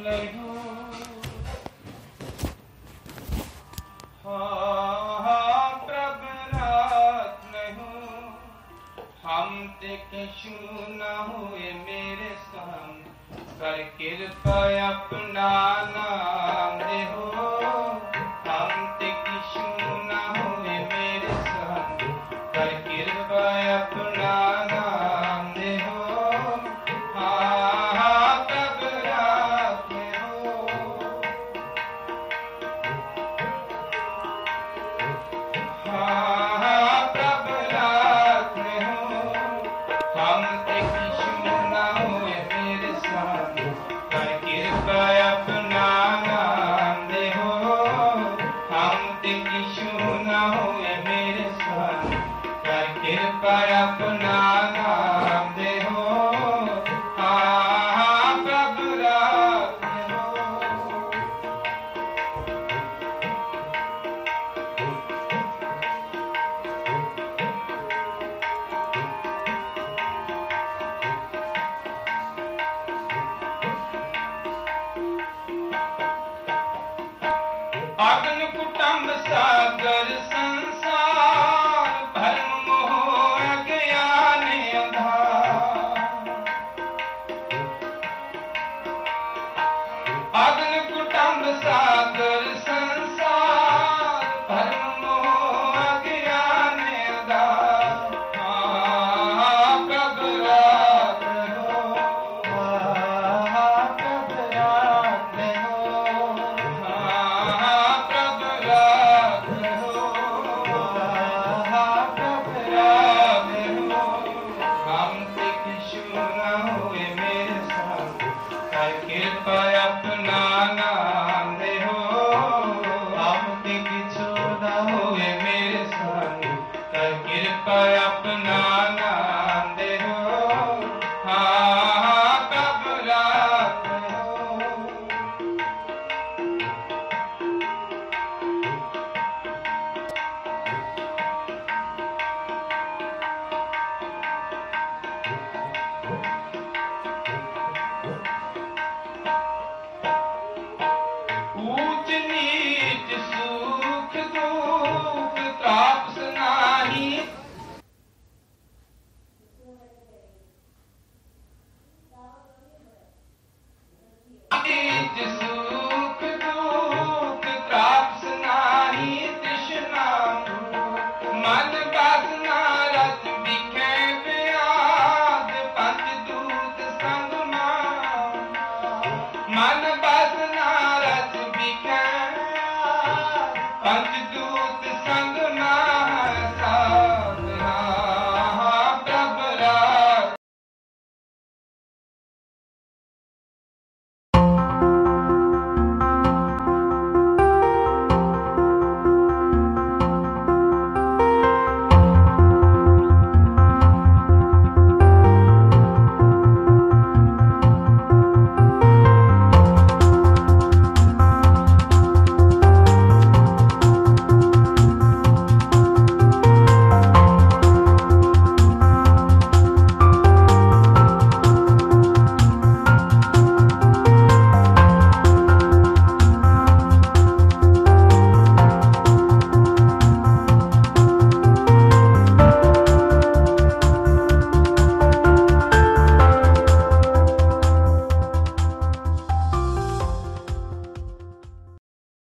नहीं हूँ, हाँ प्रभु रात नहीं हूँ, हम ते कछु न हुए मेरे संग, कर कृपा अपना नाम दे हो, हम ते कछु न हुए मेरे संग, कर कृपा अपना नाम दे हो, हाँ प्रभु रात में हो, हाँ प्रभु रात में हो, हम ते कछु न हुए मेरे संग, कर कृपा अपना नाम दे हो, हम ते कछु न हुए मेरे संग, कर कृपा अपना नाम दे हो, हाँ प्रभु रात में हो, अग्नि कुटुंब सागर संसार, भरम मोह अज्ञान अंधार, अग्नि कुटुंब सागर संसार, भरम मोह अज्ञान अंधार, हाँ प्रभु रात हो, हाँ प्रभु रात हो, हाँ प्रभु रात हो, हाँ प्रभु रात हो, हम ते कछु न हुए मेरे संग, कर कृपा अपना नाम दे हो, हम ते कछु न हुए मेरे संग, कर कृपा अपना नाम दे हो, हाँ प्रभु रात हो, ऊंच नीच सुख दुख तापस नाही, नीच